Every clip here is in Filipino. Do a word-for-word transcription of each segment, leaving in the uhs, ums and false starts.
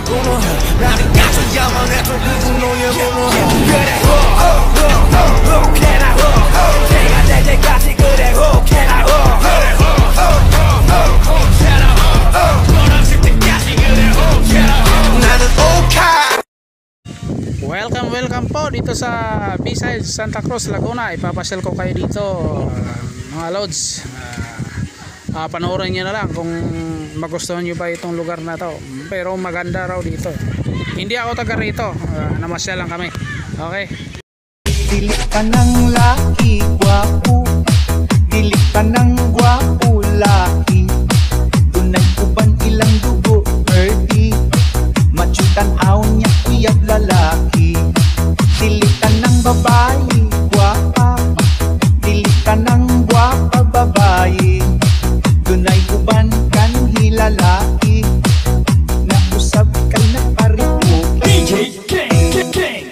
Welcome, welcome po dito sa B-side Santa Cruz, Laguna. Ipapasyal ko kayo dito, uh, mga lods. Uh, uh, panoorin nyo na lang kung magustuhan nyo ba itong lugar na to. Pero maganda raw dito. Hindi ako taga rito, uh, namasyal lang kami. Okay. Dilit ka ng laki, gwapo. Dilit ka ng gwapo, laki. Dunay uban ilang dugo, earthy. Machutan aw niya uyab lalaki. Dilit ka ng babae, gwapa. Dilit ka ng gwapa babae. Dunay uban kanhi lalaki. Nausap ka na paripo. D J King, King,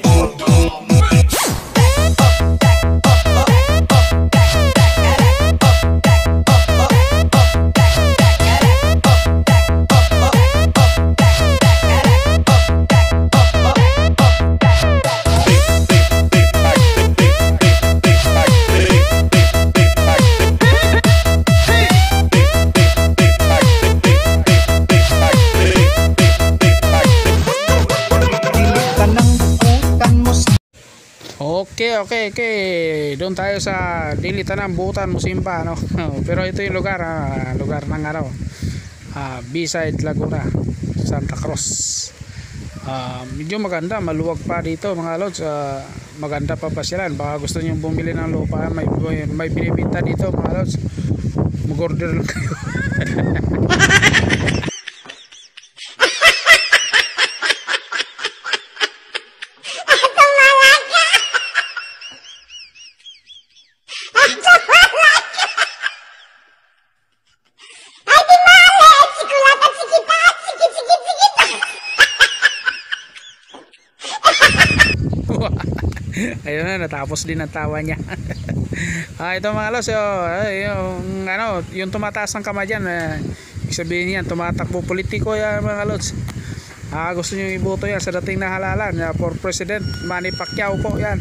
Okay, okay, okay. Doon tayo sa Dilitan, Butan, Musimba, no? Pero ito yung lugar, ah, lugar ng ano, ah, B-side Laguna, Santa Cruz. Ah, medyo maganda, maluwag pa dito, mga lods. Ah, maganda pa pasyalan. Baka gusto niyo bumili ng lupa, may may binibenta dito, mga lods. Mag-order lang kayo. Ayun na, natapos din ang tawa niya. Ah, ito mga los, oh, yung ano, yung tumataas ng kamay diyan, eh, sabihin niyan tumatakbo politiko yan, mga los. Ah, gusto niyo iboto yan sa dating na halalan, ya, for President Manny Pacquiao po yan.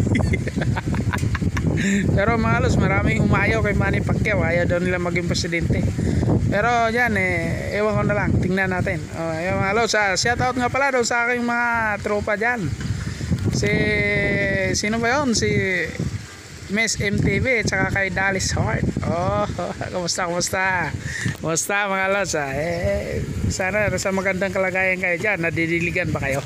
Pero mga los, maraming umayaw kay Manny Pacquiao, ayaw daw nila maging presidente. Pero yan, eh, ewan ko na lang, tingnan natin. Oh, ayun mga los, ah, shout out nga pala daw sa aking mga tropa dyan. Si sino ba yun? Si Miss M T V at saka kay Dallas Heart. Oh, kumusta, kumusta? Kumusta mga lods, ah? Eh, sana nasa magandang kalagayan kayo dyan. Nadidiligan ba kayo?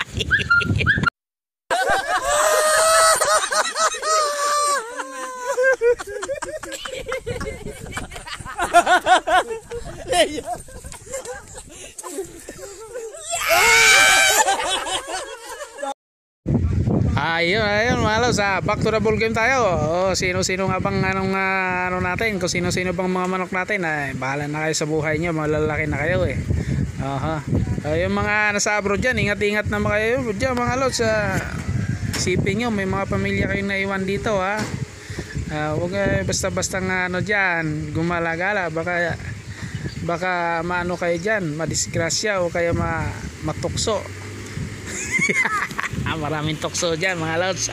Ayun, ayun mga lods, ah, back to the ball game tayo. Oh, sino-sino nga bang anong uh, ano natin, kung sino-sino bang mga manok natin, ay bahala na kayo sa buhay nyo, mga lalaki na kayo eh. Aha. Uh, yung mga nasa abroad dyan, ingat-ingat na mga kayo dyan mga lods. Uh, isipin nyo, may mga pamilya kayong naiwan dito ha. Uh, huwag uh, basta-basta nga ano dyan, gumalagala, baka baka maano kayo dyan, madisgrasya o kaya ma, matukso. Maraming tukso dyan mga lods.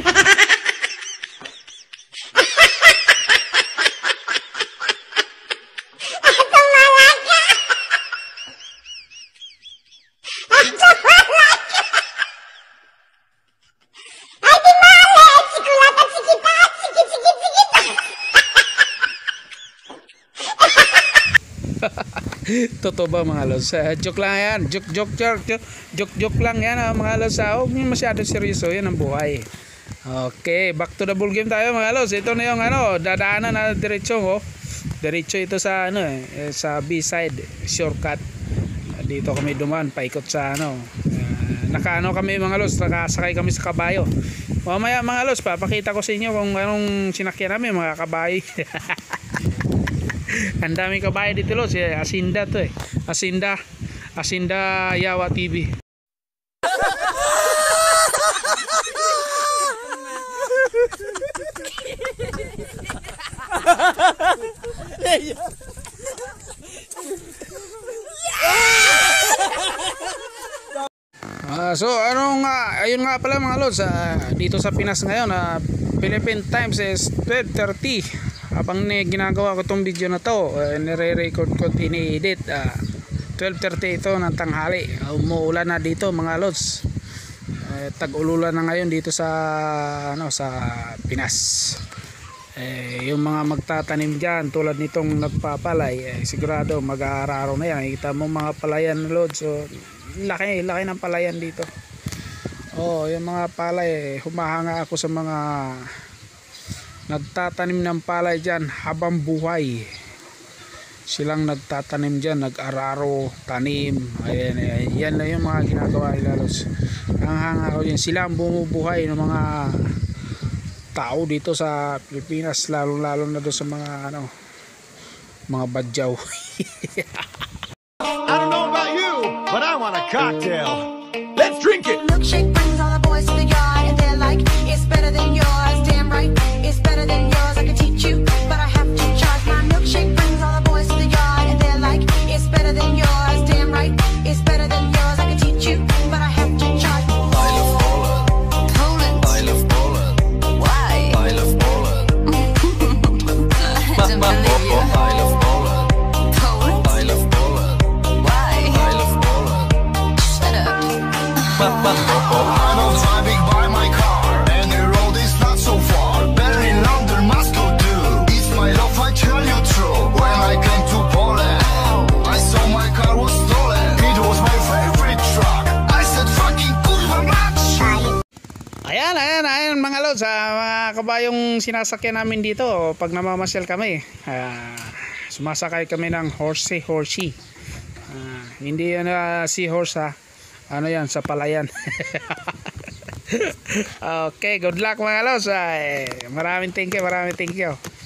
Totoo ba mga lods? Uh, joke lang yan. Joke, joke, joke, joke, joke, joke lang yan uh, mga lods. Uh, huwag nyo masyado seryoso. Yan ang buhay. Okay, back to the ball game tayo mga lods. Ito na yung ano, dadaanan na diretso. Oh. Diretso ito sa ano eh, sa B-side shortcut. Uh, dito kami dumaan, paikot sa ano. Uh, nakaano kami mga lods, nakasakay kami sa kabayo. Mamaya mga lods, papakita ko sa inyo kung anong sinakyan namin mga kabayo. Ang dami kabayo dito los, eh, Asinda to eh. Asinda, Asinda Yawa T V. Ah, so ano nga, ayun nga pala mga lods, ah, dito sa Pinas ngayon, ah, Philippine times is twelve thirty. Habang ni ginagawa ko tong video na to, uh, nire-record ko, ini-edit, ah, twelve thirty ito ng tanghali. Uh, umuulan na dito mga lods. Uh, tag-ululan na ngayon dito sa ano sa Pinas. Eh, yung mga magtatanim dyan tulad nitong nagpapalay, eh, sigurado mag-aararo na yan. Kita mo mga palayan na lods, so laki, laki ng palayan dito. Oh, yung mga palay, humahanga ako sa mga nagtatanim ng palay dyan habang buhay. Silang nagtatanim dyan, nag-araro, tanim. Ayan, ayan, yan lang yung mga ginagawa nila lods. Ang hanga ko dyan, sila ang bumubuhay ng mga tao dito sa Pilipinas, lalo lalo na doon sa mga ano, mga badyaw. I don't know about you, but I want a cocktail. Let's drink it. Milkshake brings all the boys to the yard, and they're like, it's better than yours. Damn right, it's better than yours. I can teach you, but I have to charge. My milkshake brings all the boys to the yard, and they're like, it's better than yours. Damn right, it's better than yours. I can teach you, but I have to charge. I love Poland. Poland. I love Poland. Why? I love Poland. I don't believe you. I love Poland. Poland? I love Poland. Why? I love Poland. Shut up. I'm not driving by my car, and the road is not so far. Berlin, London, Moscow too. It's my love, I tell you true. When I came to Poland, I saw my car was stolen. It was my favorite truck. I said fucking kurwa mać. Ayan, ayan, ayan mga lods, ah, mga kabayong sinasakyan namin dito pag namamasyal kami. Ah, sumasakay kami ng horsey horsey. Ah, hindi yan uh, seahorse ha. Ano yan, sa palayan. Okay, good luck mga lods. Ah, eh, maraming thank you, maraming thank you.